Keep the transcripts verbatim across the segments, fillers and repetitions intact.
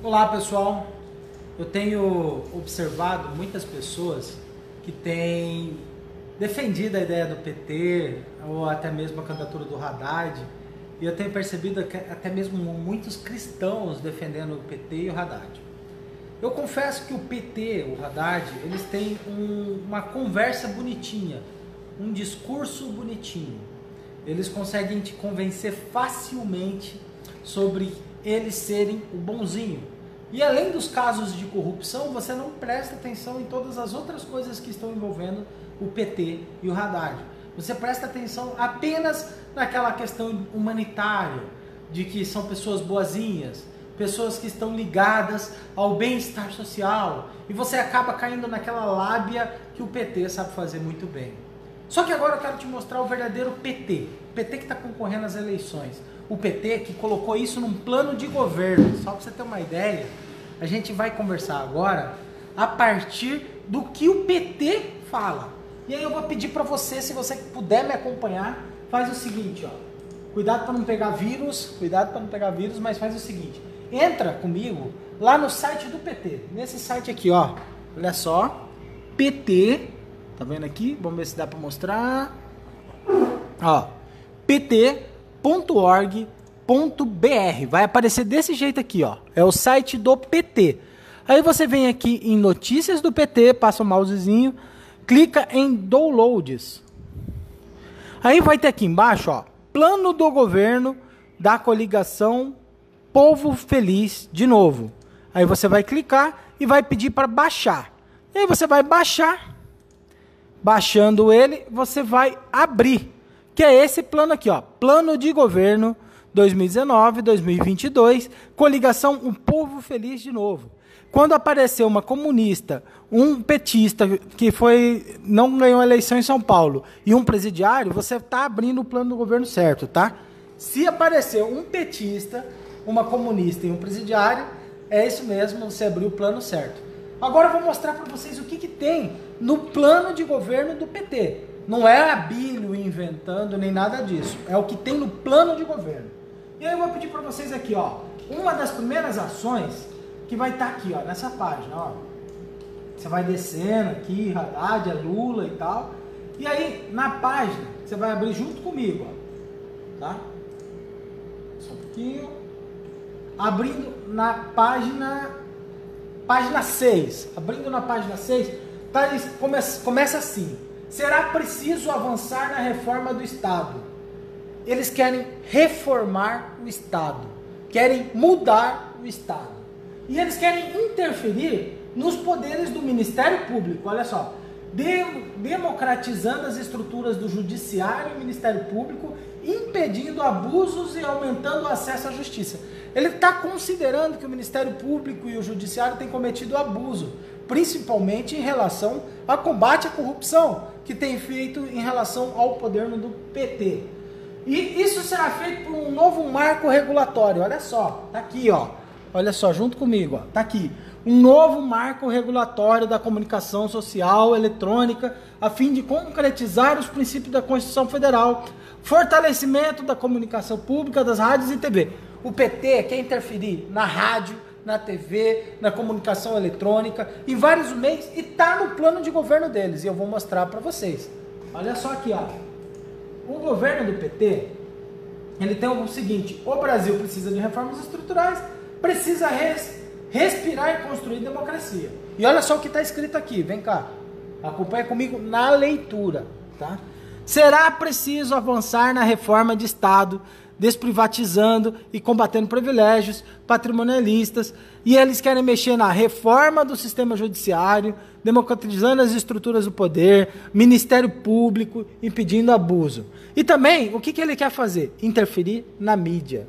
Olá pessoal, eu tenho observado muitas pessoas que têm defendido a ideia do P T ou até mesmo a candidatura do Haddad, e eu tenho percebido que até mesmo muitos cristãos defendendo o P T e o Haddad. Eu confesso que o P T, o Haddad, eles têm um, uma conversa bonitinha, um discurso bonitinho. Eles conseguem te convencer facilmente sobre eles serem o bonzinho. E além dos casos de corrupção, você não presta atenção em todas as outras coisas que estão envolvendo o P T e o Haddad. Você presta atenção apenas naquela questão humanitária, de que são pessoas boazinhas, pessoas que estão ligadas ao bem-estar social, e você acaba caindo naquela lábia que o P T sabe fazer muito bem. Só que agora eu quero te mostrar o verdadeiro P T, o P T que está concorrendo às eleições, o P T que colocou isso num plano de governo. Só para você ter uma ideia, a gente vai conversar agora a partir do que o P T fala. E aí eu vou pedir para você, se você puder me acompanhar, faz o seguinte, ó. Cuidado para não pegar vírus, cuidado para não pegar vírus, mas faz o seguinte. Entra comigo lá no site do P T. Nesse site aqui, ó. Olha só. P T. Tá vendo aqui? Vamos ver se dá para mostrar. Ó. P T ponto org ponto B R. Vai aparecer desse jeito aqui, ó. É o site do P T. Aí você vem aqui em notícias do P T, passa o mousezinho, clica em downloads. Aí vai ter aqui embaixo, ó, plano do governo da coligação Povo Feliz de novo. Aí você vai clicar e vai pedir para baixar. E aí você vai baixar. Baixando ele, você vai abrir. Que é esse plano aqui, ó. Plano de governo dois mil e dezenove, dois mil e vinte e dois, coligação Um Povo Feliz de novo. Quando apareceu uma comunista, um petista que foi, não ganhou a eleição em São Paulo e um presidiário, você está abrindo o plano do governo certo, tá? Se apareceu um petista, uma comunista e um presidiário, é isso mesmo, você abriu o plano certo. Agora eu vou mostrar para vocês o que, que tem no plano de governo do P T. Não é a Bíblia inventando nem nada disso, é o que tem no plano de governo. E aí eu vou pedir para vocês aqui, ó, uma das primeiras ações que vai estar aqui, ó, nessa página, ó. Você vai descendo aqui, Haddad, é Lula e tal. E aí, na página, você vai abrir junto comigo, ó. Tá? Só um pouquinho. Abrindo na página... Página seis. Abrindo na página seis, tá, começa, começa assim. Será preciso avançar na reforma do Estado. Eles querem reformar o Estado. Querem mudar o Estado. E eles querem interferir nos poderes do Ministério Público. Olha só. Democratizando as estruturas do Judiciário e Ministério Público, impedindo abusos e aumentando o acesso à justiça. Ele está considerando que o Ministério Público e o Judiciário têm cometido abuso, principalmente em relação ao combate à corrupção, que tem feito em relação ao poder do P T. E isso será feito por um novo marco regulatório. Olha só, tá aqui, ó. Olha só, junto comigo, ó. Tá aqui. Um novo marco regulatório da comunicação social eletrônica, a fim de concretizar os princípios da Constituição Federal, fortalecimento da comunicação pública, das rádios e T V. O P T quer interferir na rádio, na T V, na comunicação eletrônica, em vários meios, e está no plano de governo deles. E eu vou mostrar para vocês. Olha só aqui, ó. O governo do P T, ele tem o seguinte: o Brasil precisa de reformas estruturais, precisa res, respirar e construir democracia. E olha só o que está escrito aqui, vem cá. Acompanha comigo na leitura, tá? Será preciso avançar na reforma de Estado, desprivatizando e combatendo privilégios patrimonialistas, e eles querem mexer na reforma do sistema judiciário, democratizando as estruturas do poder, Ministério Público, impedindo abuso. E também, o que, que ele quer fazer? Interferir na mídia.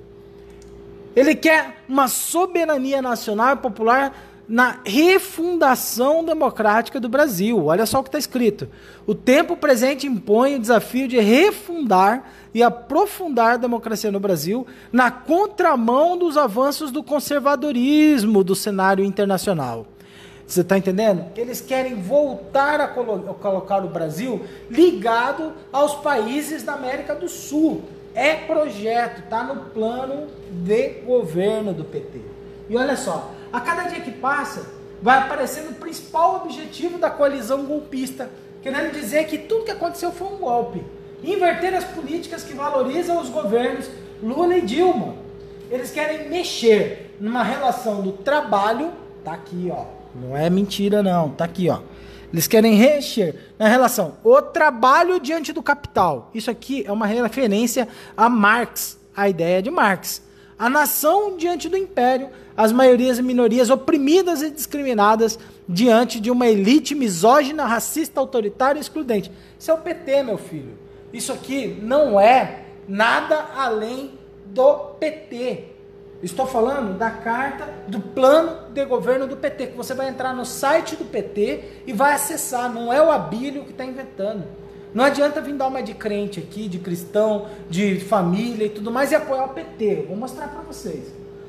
Ele quer uma soberania nacional e popular na refundação democrática do Brasil. Olha só o que está escrito. O tempo presente impõe o desafio de refundar e aprofundar a democracia no Brasil na contramão dos avanços do conservadorismo do cenário internacional. Você está entendendo? Eles querem voltar a colo- a colocar o Brasil ligado aos países da América do Sul. É projeto, está no plano de governo do P T. E olha só, A cada dia que passa, vai aparecendo o principal objetivo da coalizão golpista, querendo dizer que tudo que aconteceu foi um golpe. Inverter as políticas que valorizam os governos Lula e Dilma. Eles querem mexer numa relação do trabalho, tá aqui, ó, não é mentira não, tá aqui, ó. Eles querem mexer na relação o trabalho diante do capital. Isso aqui é uma referência a Marx, a ideia de Marx. A nação diante do império, as maiorias e minorias oprimidas e discriminadas diante de uma elite misógina, racista, autoritária e excludente. Isso é o P T, meu filho. Isso aqui não é nada além do P T. Estou falando da carta do plano de governo do P T, que você vai entrar no site do P T e vai acessar. Não é o Abílio que está inventando. Não adianta vir dar uma de crente aqui, de cristão, de família e tudo mais e apoiar o P T. Eu vou mostrar para vocês.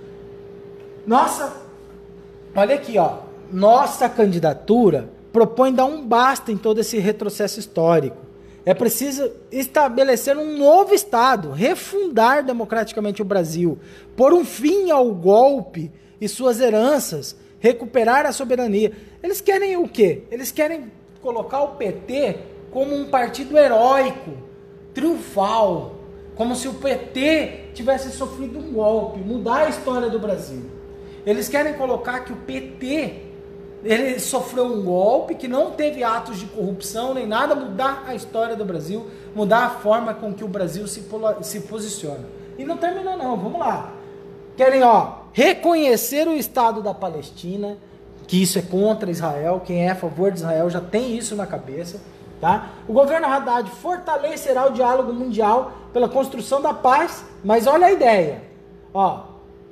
Nossa, olha aqui, ó. Nossa candidatura propõe dar um basta em todo esse retrocesso histórico. É preciso estabelecer um novo Estado, refundar democraticamente o Brasil, pôr um fim ao golpe e suas heranças, recuperar a soberania. Eles querem o quê? Eles querem colocar o P T como um partido heróico, triunfal, como se o P T tivesse sofrido um golpe, mudar a história do Brasil. Eles querem colocar que o P T... ele sofreu um golpe, que não teve atos de corrupção nem nada, mudar a história do Brasil, mudar a forma com que o Brasil se, se posiciona. E não terminou não, vamos lá. Querem, ó, reconhecer o Estado da Palestina, que isso é contra Israel, quem é a favor de Israel já tem isso na cabeça, tá? O governo Haddad fortalecerá o diálogo mundial pela construção da paz, mas olha a ideia, ó,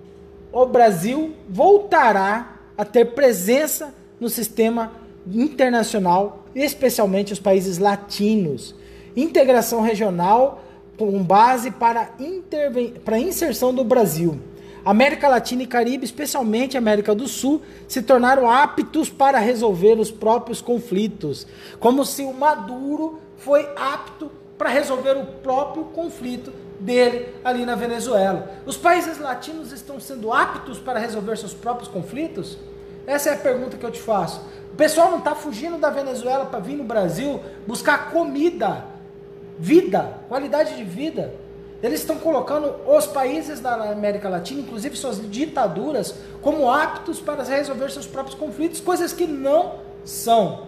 o Brasil voltará a ter presença no sistema internacional, especialmente os países latinos. Integração regional com base para, interven... para a inserção do Brasil. América Latina e Caribe, especialmente América do Sul, se tornaram aptos para resolver os próprios conflitos. Como se o Maduro foi apto para resolver o próprio conflito dele ali na Venezuela. Os países latinos estão sendo aptos para resolver seus próprios conflitos? Essa é a pergunta que eu te faço. O pessoal não está fugindo da Venezuela para vir no Brasil buscar comida, vida, qualidade de vida. Eles estão colocando os países da América Latina, inclusive suas ditaduras, como aptos para resolver seus próprios conflitos, coisas que não são.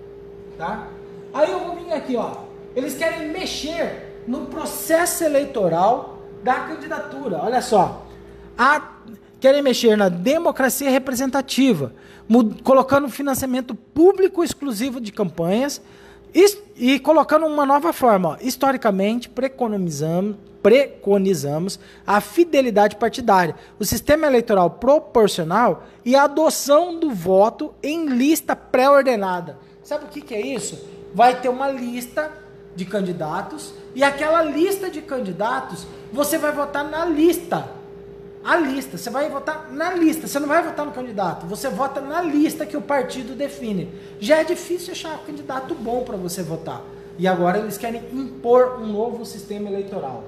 Tá? Aí eu vou vir aqui, ó. Eles querem mexer no processo eleitoral da candidatura. Olha só. A, querem mexer na democracia representativa, mud, colocando financiamento público exclusivo de campanhas e, e colocando uma nova forma. Ó. Historicamente, preconizamos, preconizamos a fidelidade partidária, o sistema eleitoral proporcional e a adoção do voto em lista pré-ordenada. Sabe o que, que é isso? Vai ter uma lista de candidatos e aquela lista de candidatos, você vai votar na lista. A lista, você vai votar na lista, você não vai votar no candidato, você vota na lista que o partido define. Já é difícil achar um candidato bom para você votar. E agora eles querem impor um novo sistema eleitoral.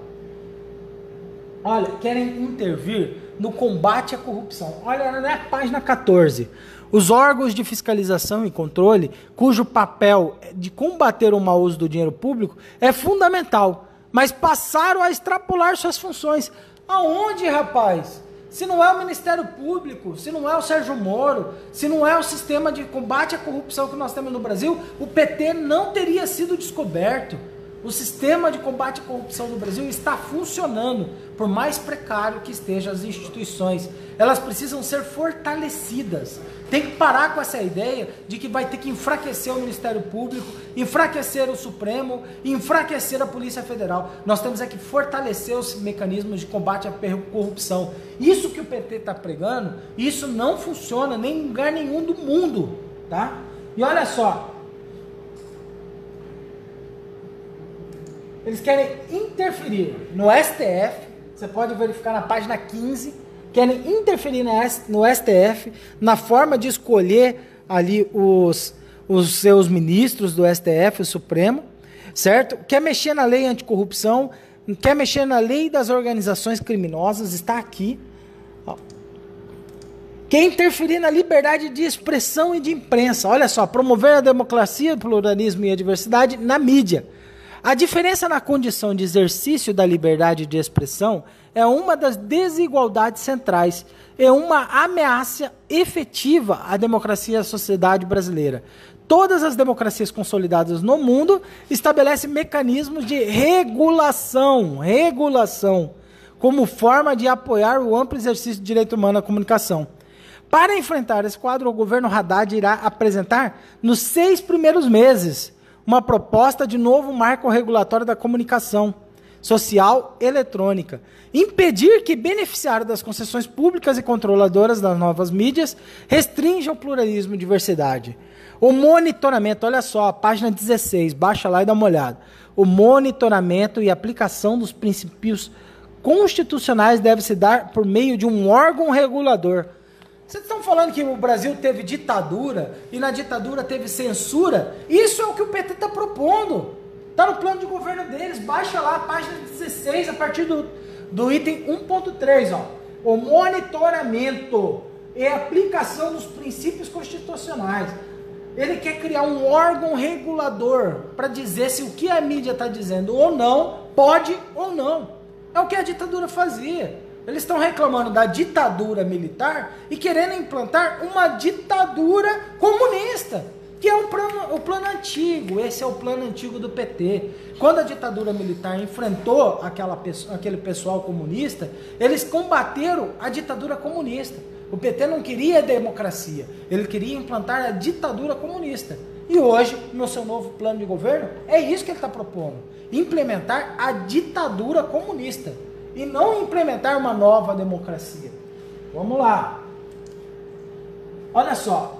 Olha, querem intervir no combate à corrupção. Olha na página quatorze. Os órgãos de fiscalização e controle, cujo papel de combater o mau uso do dinheiro público é fundamental, mas passaram a extrapolar suas funções. Aonde, rapaz? Se não é o Ministério Público, se não é o Sérgio Moro, se não é o sistema de combate à corrupção que nós temos no Brasil, o P T não teria sido descoberto. O sistema de combate à corrupção no Brasil está funcionando, por mais precário que estejam as instituições. Elas precisam ser fortalecidas. Tem que parar com essa ideia de que vai ter que enfraquecer o Ministério Público, enfraquecer o Supremo, enfraquecer a Polícia Federal. Nós temos é que fortalecer os mecanismos de combate à corrupção. Isso que o P T está pregando, isso não funciona nem em lugar nenhum do mundo, tá? E olha só, eles querem interferir no S T F, você pode verificar na página quinze, querem interferir no S T F, na forma de escolher ali os, os seus ministros do S T F, o Supremo, certo? Quer mexer na lei anticorrupção, quer mexer na lei das organizações criminosas, está aqui. Ó. quer interferir na liberdade de expressão e de imprensa. Olha só, promover a democracia, pluralismo e a diversidade na mídia. A diferença na condição de exercício da liberdade de expressão é uma das desigualdades centrais e uma ameaça efetiva à democracia e à sociedade brasileira. Todas as democracias consolidadas no mundo estabelecem mecanismos de regulação, regulação, como forma de apoiar o amplo exercício do direito humano à comunicação. Para enfrentar esse quadro, o governo Haddad irá apresentar, nos seis primeiros meses, uma proposta de novo marco regulatório da comunicação social eletrônica. Impedir que beneficiários das concessões públicas e controladoras das novas mídias restringam o pluralismo e diversidade. O monitoramento, olha só, a página dezesseis, baixa lá e dá uma olhada. O monitoramento e aplicação dos princípios constitucionais deve se dar por meio de um órgão regulador. Vocês estão falando que o Brasil teve ditadura e na ditadura teve censura? Isso é o que o P T está propondo. Está no plano de governo deles. Baixa lá a página dezesseis, a partir do, do item um ponto três. Ó. O monitoramento e aplicação dos princípios constitucionais. Ele quer criar um órgão regulador para dizer se o que a mídia está dizendo ou não, pode ou não. É o que a ditadura fazia. Eles estão reclamando da ditadura militar e querendo implantar uma ditadura comunista, que é o plano, o plano antigo. Esse é o plano antigo do P T. Quando a ditadura militar enfrentou aquela, aquele pessoal comunista, eles combateram a ditadura comunista. O P T não queria democracia, ele queria implantar a ditadura comunista. E hoje, no seu novo plano de governo, é isso que ele está propondo. Implementar a ditadura comunista. E não implementar uma nova democracia. Vamos lá. Olha só.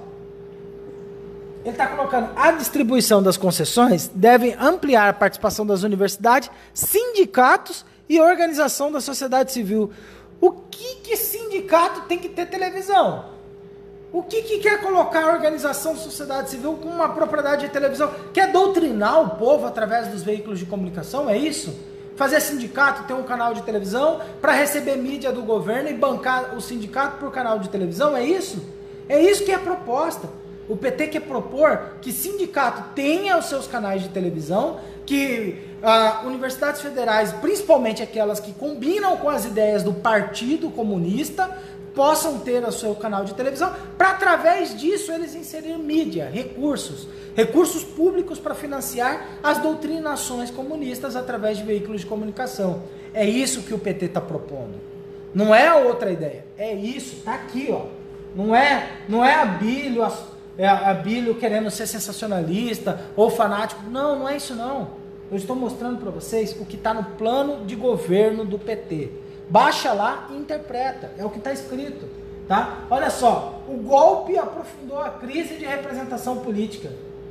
Ele está colocando a distribuição das concessões deve ampliar a participação das universidades, sindicatos e organização da sociedade civil. O que que sindicato tem que ter televisão? O que que quer colocar a organização da sociedade civil com uma propriedade de televisão? Quer doutrinar o povo através dos veículos de comunicação? É isso? Fazer sindicato ter um canal de televisão para receber mídia do governo e bancar o sindicato por canal de televisão? É isso? É isso que é a proposta. O P T quer propor que sindicato tenha os seus canais de televisão, que ah, universidades federais, principalmente aquelas que combinam com as ideias do Partido Comunista, possam ter o seu canal de televisão, para através disso eles inserir mídia, recursos, recursos públicos para financiar as doutrinações comunistas através de veículos de comunicação. É isso que o P T está propondo. Não é outra ideia. É isso, está aqui, ó. Não é, não é Abílio, é Abílio querendo ser sensacionalista ou fanático. Não, não é isso não. Eu estou mostrando para vocês o que está no plano de governo do P T. Baixa lá e interpreta. É o que está escrito. Tá? Olha só. O golpe aprofundou a crise de representação política.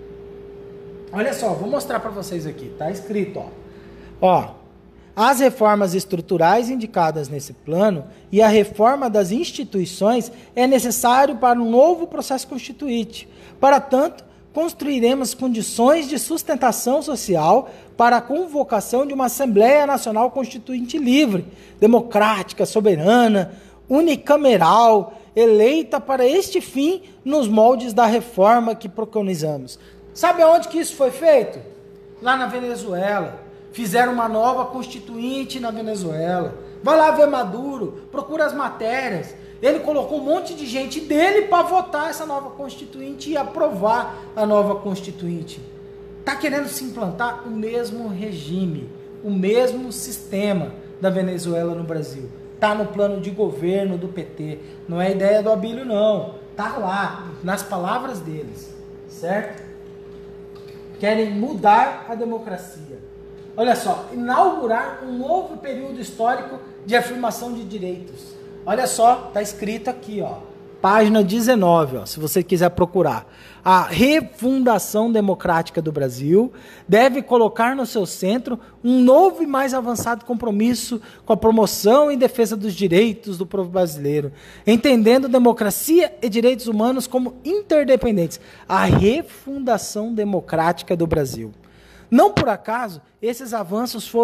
Olha só. Vou mostrar para vocês aqui. Está escrito. Ó. Ó. As reformas estruturais indicadas nesse plano e a reforma das instituições é necessário para um novo processo constituinte. Para tanto, construiremos condições de sustentação social para a convocação de uma Assembleia Nacional Constituinte livre, democrática, soberana, unicameral, eleita para este fim nos moldes da reforma que preconizamos. Sabe aonde que isso foi feito? Lá na Venezuela. Fizeram uma nova constituinte na Venezuela. Vai lá ver Maduro, procura as matérias. Ele colocou um monte de gente dele para votar essa nova constituinte e aprovar a nova constituinte. Está querendo se implantar o mesmo regime, o mesmo sistema da Venezuela no Brasil. Está no plano de governo do P T. Não é ideia do Abílio, não. Está lá, nas palavras deles. Certo? Querem mudar a democracia. Olha só, inaugurar um novo período histórico de afirmação de direitos. Olha só, está escrito aqui, ó, página dezenove, ó, se você quiser procurar. A refundação democrática do Brasil deve colocar no seu centro um novo e mais avançado compromisso com a promoção e defesa dos direitos do povo brasileiro, entendendo democracia e direitos humanos como interdependentes. A refundação democrática do Brasil. Não por acaso, esses avanços foram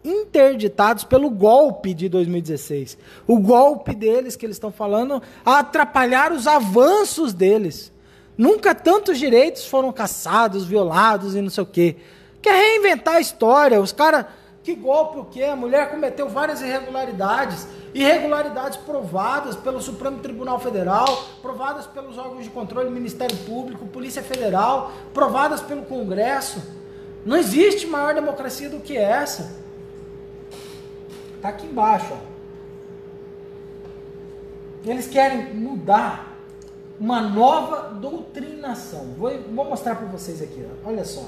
interditados pelo golpe de dois mil e dezesseis. O golpe deles, que eles estão falando, a atrapalhar os avanços deles. Nunca tantos direitos foram caçados, violados e não sei o quê. Quer reinventar a história. Os caras, que golpe o quê? A mulher cometeu várias irregularidades. Irregularidades provadas pelo Supremo Tribunal Federal, provadas pelos órgãos de controle, Ministério Público, Polícia Federal, provadas pelo Congresso. Não existe maior democracia do que essa. Está aqui embaixo. Ó. Eles querem mudar uma nova doutrinação. Vou, vou mostrar para vocês aqui. Ó. Olha só.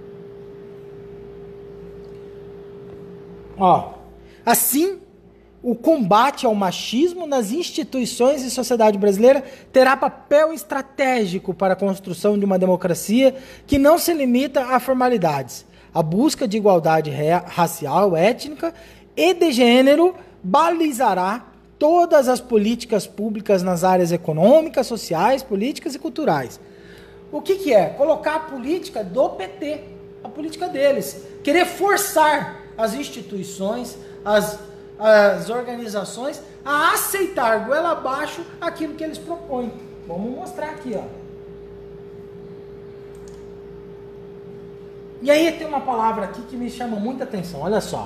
Ó. Assim, o combate ao machismo nas instituições e sociedade brasileira terá papel estratégico para a construção de uma democracia que não se limita a formalidades. A busca de igualdade racial, étnica e de gênero balizará todas as políticas públicas nas áreas econômicas, sociais, políticas e culturais. O que que é? Colocar a política do P T, a política deles. Querer forçar as instituições, as, as organizações a aceitar goela abaixo aquilo que eles propõem. Vamos mostrar aqui, ó. E aí tem uma palavra aqui que me chama muita atenção, olha só.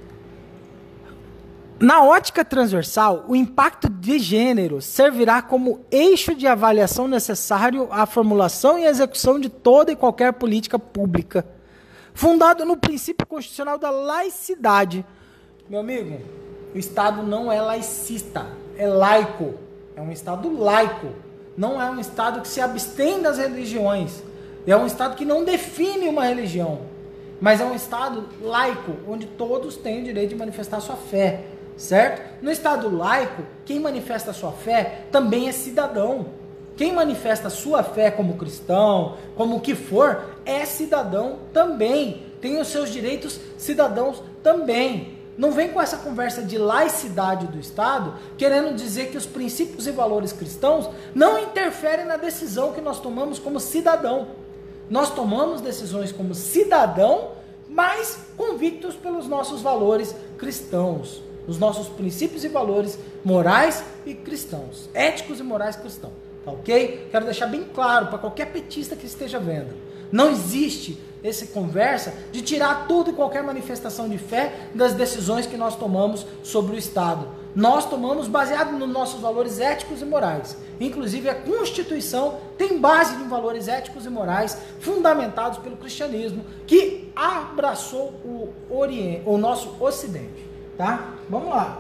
Na ótica transversal, o impacto de gênero servirá como eixo de avaliação necessário à formulação e execução de toda e qualquer política pública, fundado no princípio constitucional da laicidade. Meu amigo, o Estado não é laicista, é laico. É um Estado laico. Não é um Estado que se abstém das religiões. É um Estado que não define uma religião. Mas é um Estado laico, onde todos têm o direito de manifestar sua fé. Certo? No Estado laico, quem manifesta a sua fé também é cidadão. Quem manifesta a sua fé como cristão, como o que for, é cidadão também. Tem os seus direitos cidadãos também. Não vem com essa conversa de laicidade do Estado, querendo dizer que os princípios e valores cristãos não interferem na decisão que nós tomamos como cidadão. Nós tomamos decisões como cidadão, mas convictos pelos nossos valores cristãos. Os nossos princípios e valores morais e cristãos, éticos e morais cristãos, tá ok? Quero deixar bem claro para qualquer petista que esteja vendo, não existe essa conversa de tirar toda e qualquer manifestação de fé das decisões que nós tomamos sobre o Estado. Nós tomamos baseado nos nossos valores éticos e morais. Inclusive a Constituição tem base em valores éticos e morais fundamentados pelo cristianismo, que abraçou o, Oriente, o nosso Ocidente. Tá? Vamos lá.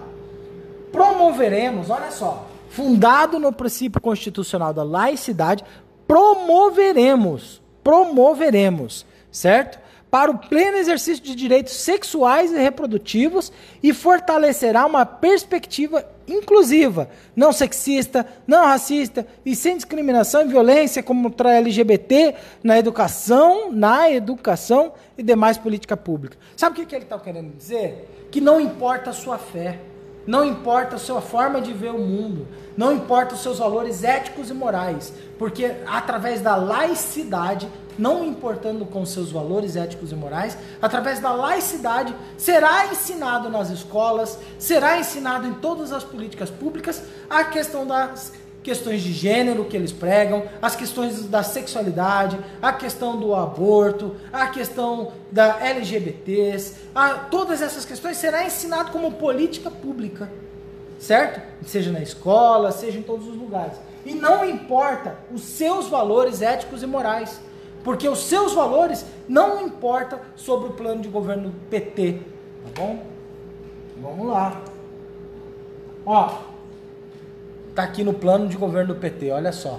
Promoveremos, olha só, fundado no princípio constitucional da laicidade, promoveremos, promoveremos, certo? Para o pleno exercício de direitos sexuais e reprodutivos e fortalecerá uma perspectiva inclusiva, não sexista, não racista e sem discriminação e violência contra L G B T na educação, na educação e demais política pública. Sabe o que, que ele está querendo dizer? Que não importa a sua fé, não importa a sua forma de ver o mundo, não importa os seus valores éticos e morais, porque através da laicidade, não importando com seus valores éticos e morais, através da laicidade, será ensinado nas escolas, será ensinado em todas as políticas públicas a questão das questões de gênero que eles pregam, as questões da sexualidade, a questão do aborto, a questão da L G B Ts, a, todas essas questões será ensinado como política pública, certo? Seja na escola, seja em todos os lugares. E não importa os seus valores éticos e morais, porque os seus valores não importam sobre o plano de governo do P T, tá bom? Vamos lá. Ó, tá aqui no plano de governo do P T, olha só.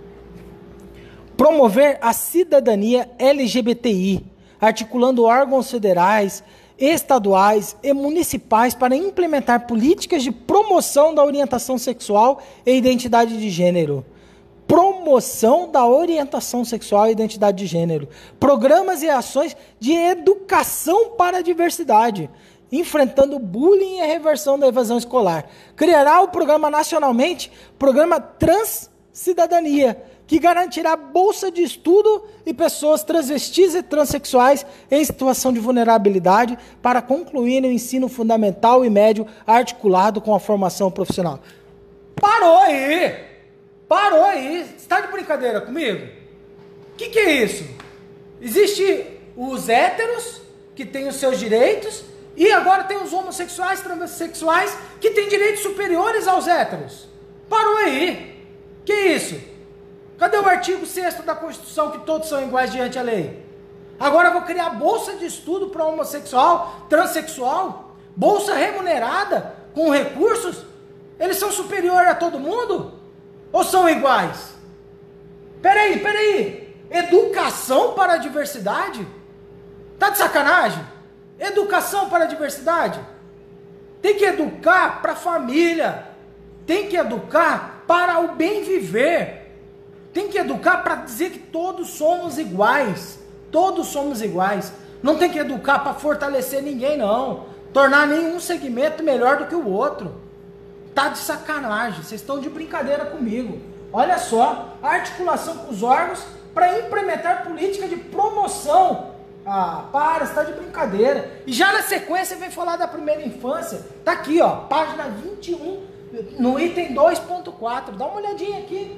Promover a cidadania L G B T I, articulando órgãos federais, estaduais e municipais para implementar políticas de promoção da orientação sexual e identidade de gênero. Promoção da orientação sexual e identidade de gênero. Programas e ações de educação para a diversidade, enfrentando o bullying e a reversão da evasão escolar. Criará o programa nacionalmente, programa Transcidadania, que garantirá bolsa de estudo e pessoas transvestis e transexuais em situação de vulnerabilidade para concluírem o ensino fundamental e médio articulado com a formação profissional. Parou aí! Parou aí! Você está de brincadeira comigo? O que, que é isso? Existe os héteros, que têm os seus direitos, e agora tem os homossexuais, transexuais, que têm direitos superiores aos héteros. Parou aí! Que isso? Cadê o artigo sexto da Constituição que todos são iguais diante da lei? Agora eu vou criar bolsa de estudo para homossexual, transexual, bolsa remunerada, com recursos? Eles são superiores a todo mundo? Ou são iguais? Peraí, peraí. Educação para a diversidade? Tá de sacanagem? Educação para a diversidade? Tem que educar para a família. Tem que educar para o bem viver. Tem que educar para dizer que todos somos iguais. Todos somos iguais. Não tem que educar para fortalecer ninguém, não. Tornar nenhum segmento melhor do que o outro. Tá de sacanagem. Vocês estão de brincadeira comigo. Olha só. A articulação com os órgãos para implementar política de promoção. Ah, para, você tá de brincadeira. E já na sequência vem falar da primeira infância. Tá aqui, ó. Página vinte e um, no item dois ponto quatro. Dá uma olhadinha aqui.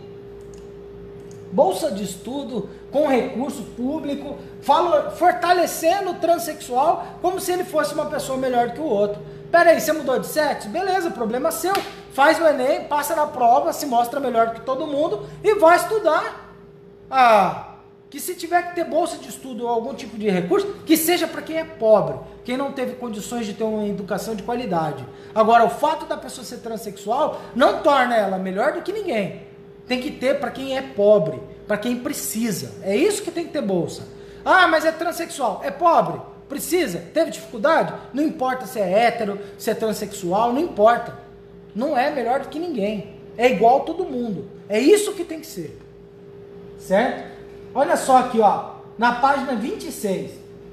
Bolsa de estudo com recurso público, falo, fortalecendo o transexual como se ele fosse uma pessoa melhor do que o outro. Pera aí, você mudou de sexo? Beleza, problema seu. Faz o Enem, passa na prova, se mostra melhor do que todo mundo e vai estudar. Ah, que se tiver que ter bolsa de estudo ou algum tipo de recurso, que seja para quem é pobre, quem não teve condições de ter uma educação de qualidade. Agora, o fato da pessoa ser transexual não torna ela melhor do que ninguém. Tem que ter para quem é pobre, para quem precisa. É isso que tem que ter bolsa. Ah, mas é transexual, é pobre, precisa, teve dificuldade? Não importa se é hétero, se é transexual, não importa. Não é melhor do que ninguém. É igual a todo mundo. É isso que tem que ser. Certo? Olha só aqui, ó, na página vinte e seis.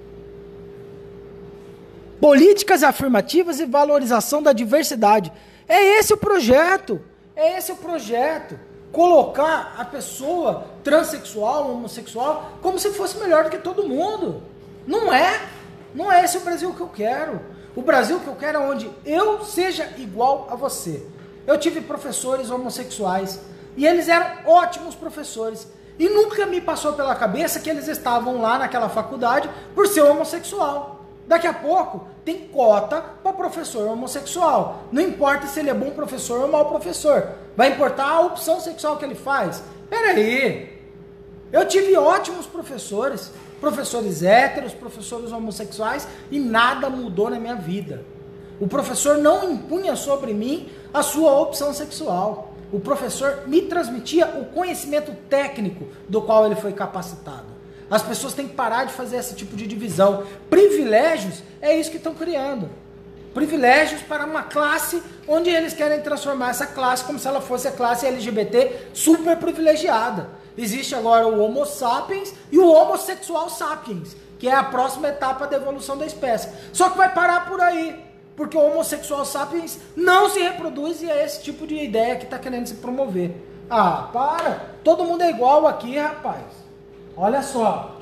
Políticas afirmativas e valorização da diversidade. É esse o projeto. É esse o projeto. Colocar a pessoa transexual, homossexual, como se fosse melhor do que todo mundo. Não é. Não é esse o Brasil que eu quero. O Brasil que eu quero é onde eu seja igual a você. Eu tive professores homossexuais e eles eram ótimos professores. E nunca me passou pela cabeça que eles estavam lá naquela faculdade por ser homossexual. Daqui a pouco tem cota para professor homossexual. Não importa se ele é bom professor ou mau professor. Vai importar a opção sexual que ele faz. Pera aí. Eu tive ótimos professores. Professores héteros, professores homossexuais. E nada mudou na minha vida. O professor não impunha sobre mim a sua opção sexual. O professor me transmitia o conhecimento técnico do qual ele foi capacitado. As pessoas têm que parar de fazer esse tipo de divisão. Privilégios é isso que estão criando. Privilégios para uma classe onde eles querem transformar essa classe como se ela fosse a classe L G B T super privilegiada. Existe agora o Homo sapiens e o homossexual sapiens, que é a próxima etapa da evolução da espécie. Só que vai parar por aí, porque o homossexual sapiens não se reproduz e é esse tipo de ideia que está querendo se promover. Ah, para! Todo mundo é igual aqui, rapaz. Olha só.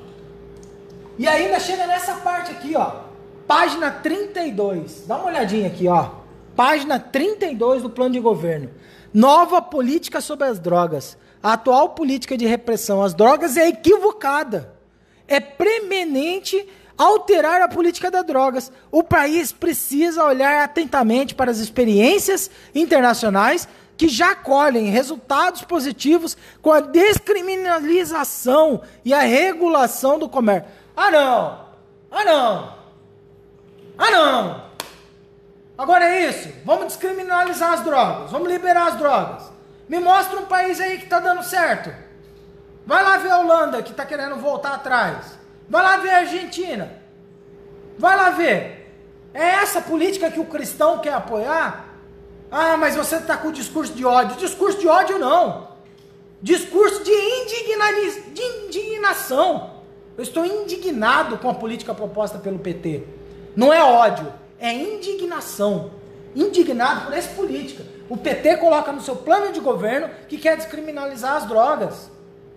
E ainda chega nessa parte aqui, ó. Página trinta e dois. Dá uma olhadinha aqui, ó. Página trinta e dois do plano de governo. Nova política sobre as drogas. A atual política de repressão às drogas é equivocada. É preeminente alterar a política das drogas. O país precisa olhar atentamente para as experiências internacionais que já colhem resultados positivos com a descriminalização e a regulação do comércio. Ah, não! Ah, não! Ah, não! Agora é isso. Vamos descriminalizar as drogas. Vamos liberar as drogas. Me mostra um país aí que está dando certo. Vai lá ver a Holanda, que está querendo voltar atrás. Vai lá ver a Argentina. Vai lá ver. É essa política que o cristão quer apoiar? Ah, mas você está com discurso de ódio. Discurso de ódio não. Discurso de, indigna... de indignação. Eu estou indignado com a política proposta pelo P T. Não é ódio, é indignação. Indignado por essa política. O P T coloca no seu plano de governo que quer descriminalizar as drogas.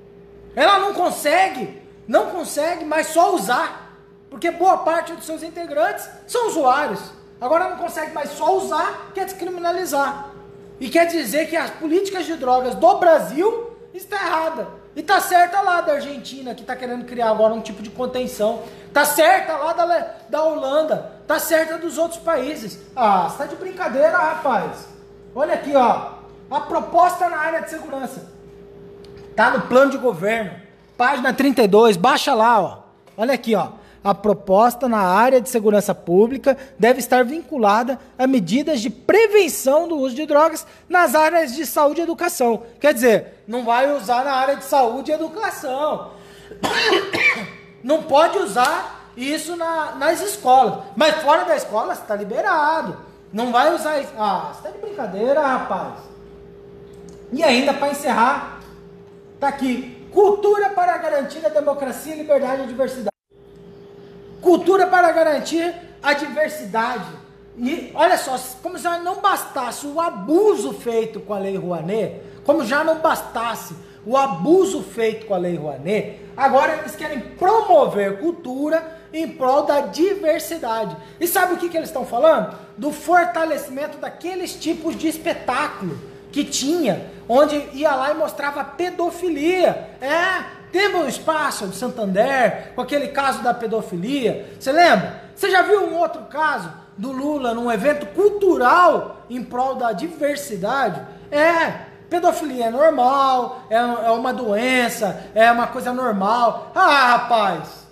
Ela não consegue, não consegue, mas só usar. Porque boa parte dos seus integrantes são usuários. Agora não consegue mais só usar, quer descriminalizar. E quer dizer que as políticas de drogas do Brasil está errada. E tá certa lá da Argentina, que tá querendo criar agora um tipo de contenção. Tá certa lá da, da Holanda. Tá certa dos outros países. Ah, você tá de brincadeira, rapaz. Olha aqui, ó. A proposta na área de segurança. Tá no plano de governo. Página trinta e dois, baixa lá, ó. Olha aqui, ó. A proposta na área de segurança pública deve estar vinculada a medidas de prevenção do uso de drogas nas áreas de saúde e educação. Quer dizer, não vai usar na área de saúde e educação. Não pode usar isso na, nas escolas. Mas fora da escola está liberado. Não vai usar isso. Ah, você está de brincadeira, rapaz. E ainda, para encerrar, tá aqui. Cultura para garantir a democracia, liberdade e diversidade. Cultura para garantir a diversidade. E olha só, como já não bastasse o abuso feito com a Lei Rouanet, como já não bastasse o abuso feito com a Lei Rouanet, agora eles querem promover cultura em prol da diversidade. E sabe o que, que eles estão falando? Do fortalecimento daqueles tipos de espetáculo que tinha, onde ia lá e mostrava pedofilia. É... Teve um espaço de Santander, com aquele caso da pedofilia. Você lembra? Você já viu um outro caso do Lula num evento cultural em prol da diversidade? É, pedofilia é normal, é, é uma doença, é uma coisa normal. Ah, rapaz!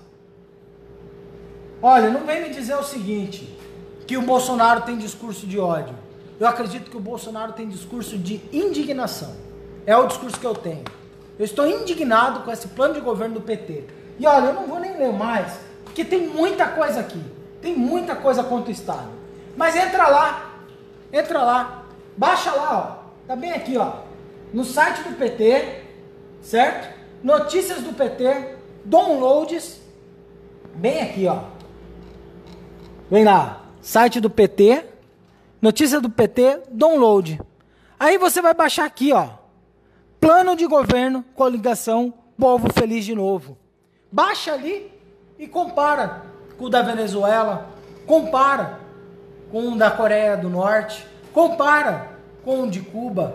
Olha, não vem me dizer o seguinte, que o Bolsonaro tem discurso de ódio. Eu acredito que o Bolsonaro tem discurso de indignação. É o discurso que eu tenho. Eu estou indignado com esse plano de governo do P T. E olha, eu não vou nem ler mais, porque tem muita coisa aqui. Tem muita coisa contra o Estado. Mas entra lá, entra lá, baixa lá, ó. Tá bem aqui, ó. No site do P T, certo? Notícias do P T, downloads, bem aqui, ó. Vem lá, site do P T, notícias do P T, download. Aí você vai baixar aqui, ó. Plano de governo, coligação, povo feliz de novo. Baixa ali e compara com o da Venezuela, compara com o da Coreia do Norte, compara com o de Cuba.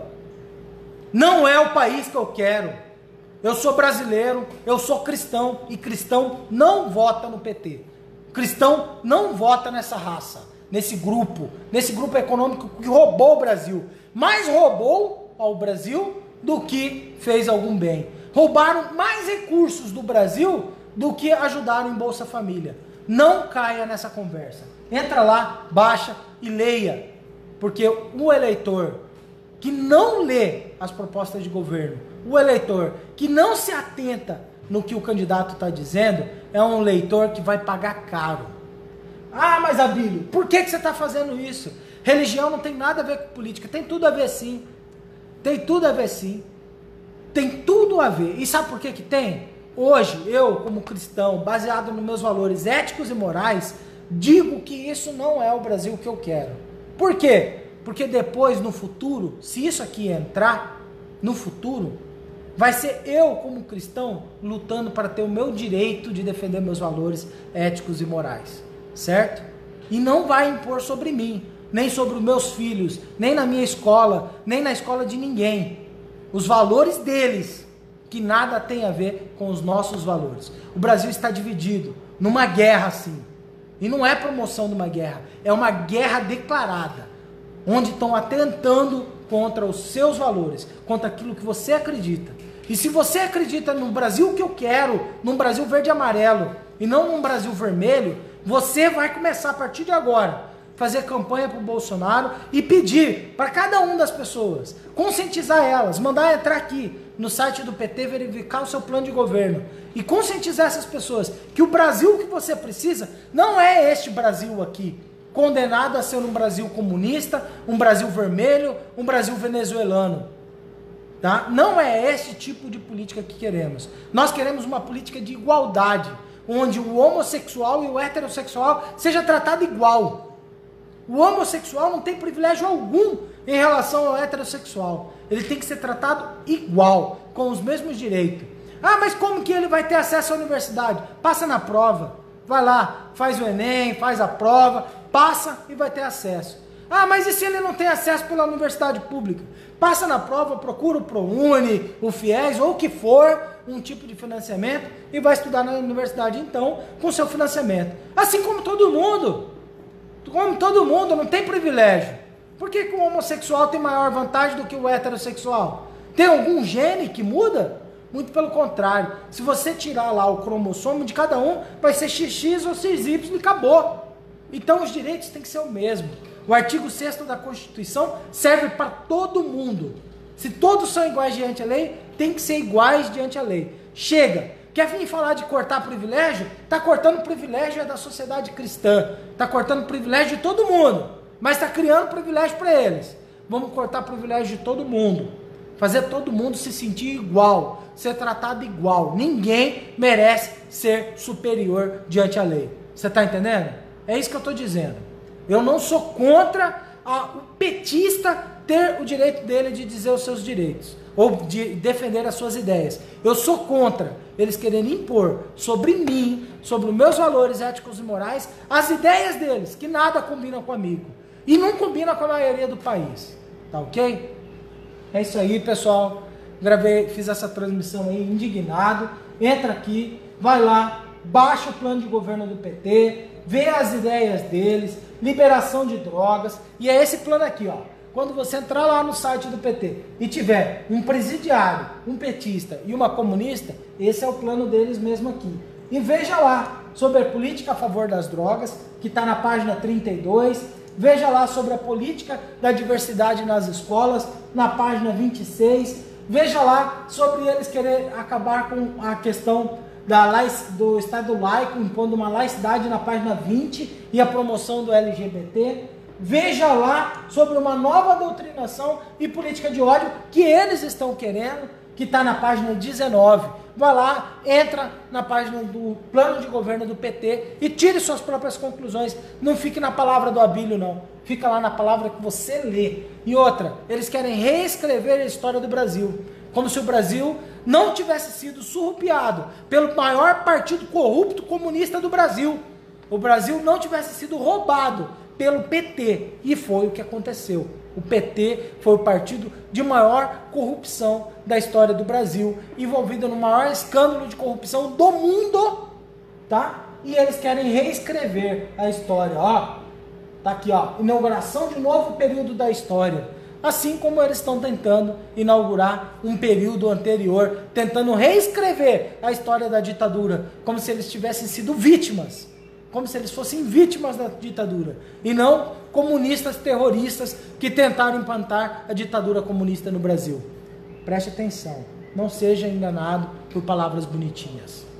Não é o país que eu quero. Eu sou brasileiro, eu sou cristão, e cristão não vota no P T. Cristão não vota nessa raça, nesse grupo, nesse grupo econômico que roubou o Brasil. Mais roubou ao Brasil do que fez algum bem. Roubaram mais recursos do Brasil do que ajudaram em Bolsa Família. Não caia nessa conversa. Entra lá, baixa e leia. Porque o eleitor que não lê as propostas de governo, o eleitor que não se atenta no que o candidato está dizendo, é um eleitor que vai pagar caro. Ah, mas Abílio, por que, que você está fazendo isso? Religião não tem nada a ver com política. Tem tudo a ver sim. Tem tudo a ver sim. Tem tudo a ver. E sabe por que que tem? Hoje, eu, como cristão, baseado nos meus valores éticos e morais, digo que isso não é o Brasil que eu quero. Por quê? Porque depois, no futuro, se isso aqui entrar, no futuro, vai ser eu, como cristão, lutando para ter o meu direito de defender meus valores éticos e morais. Certo? E não vai impor sobre mim, nem sobre os meus filhos, nem na minha escola, nem na escola de ninguém. Os valores deles, que nada tem a ver com os nossos valores. O Brasil está dividido numa guerra assim. E não é promoção de uma guerra, é uma guerra declarada, onde estão atentando contra os seus valores, contra aquilo que você acredita. E se você acredita no Brasil que eu quero, num Brasil verde e amarelo, e não num Brasil vermelho, você vai começar a partir de agora fazer campanha para o Bolsonaro e pedir para cada uma das pessoas, conscientizar elas, mandar entrar aqui no site do P T, verificar o seu plano de governo e conscientizar essas pessoas que o Brasil que você precisa não é este Brasil aqui, condenado a ser um Brasil comunista, um Brasil vermelho, um Brasil venezuelano. Tá? Não é esse tipo de política que queremos. Nós queremos uma política de igualdade, onde o homossexual e o heterossexual seja tratado igual. O homossexual não tem privilégio algum em relação ao heterossexual. Ele tem que ser tratado igual, com os mesmos direitos. Ah, mas como que ele vai ter acesso à universidade? Passa na prova. Vai lá, faz o Enem, faz a prova, passa e vai ter acesso. Ah, mas e se ele não tem acesso pela universidade pública? Passa na prova, procura o ProUni, o FIES ou o que for, um tipo de financiamento e vai estudar na universidade então com seu financiamento. Assim como todo mundo. Como todo mundo, não tem privilégio. Por que, que o homossexual tem maior vantagem do que o heterossexual? Tem algum gene que muda? Muito pelo contrário. Se você tirar lá o cromossomo de cada um, vai ser X X ou X Y e acabou. Então os direitos têm que ser o mesmo. O artigo sexto da Constituição serve para todo mundo. Se todos são iguais diante da lei, tem que ser iguais diante da lei. Chega. Quer vir falar de cortar privilégio? Está cortando privilégio da sociedade cristã. Está cortando privilégio de todo mundo. Mas está criando privilégio para eles. Vamos cortar privilégio de todo mundo. Fazer todo mundo se sentir igual. Ser tratado igual. Ninguém merece ser superior diante da lei. Você está entendendo? É isso que eu estou dizendo. Eu não sou contra a, o petista ter o direito dele de dizer os seus direitos. Ou de defender as suas ideias. Eu sou contra eles quererem impor sobre mim, sobre os meus valores éticos e morais, as ideias deles, que nada combinam comigo. E não combina com a maioria do país. Tá ok? É isso aí, pessoal. Gravei, fiz essa transmissão aí indignado. Entra aqui, vai lá, baixa o plano de governo do P T, vê as ideias deles, liberação de drogas. E é esse plano aqui, ó. Quando você entrar lá no site do P T e tiver um presidiário, um petista e uma comunista, esse é o plano deles mesmo aqui. E veja lá sobre a política a favor das drogas, que está na página trinta e dois. Veja lá sobre a política da diversidade nas escolas, na página vinte e seis. Veja lá sobre eles querer acabar com a questão da laic, do Estado laico, impondo uma laicidade na página vinte e a promoção do L G B T. Veja lá sobre uma nova doutrinação e política de ódio que eles estão querendo, que está na página dezenove. Vai lá, entra na página do plano de governo do P T e tire suas próprias conclusões. Não fique na palavra do Abílio, não. Fica lá na palavra que você lê. E outra, eles querem reescrever a história do Brasil, como se o Brasil não tivesse sido surrupiado pelo maior partido corrupto comunista do Brasil. O Brasil não tivesse sido roubado pelo P T. E foi o que aconteceu. O P T foi o partido de maior corrupção da história do Brasil, envolvido no maior escândalo de corrupção do mundo, tá? E eles querem reescrever a história, ó. Tá aqui, ó, inauguração de um novo período da história. Assim como eles estão tentando inaugurar um período anterior, tentando reescrever a história da ditadura, como se eles tivessem sido vítimas. Como se eles fossem vítimas da ditadura, e não comunistas terroristas que tentaram implantar a ditadura comunista no Brasil. Preste atenção, não seja enganado por palavras bonitinhas.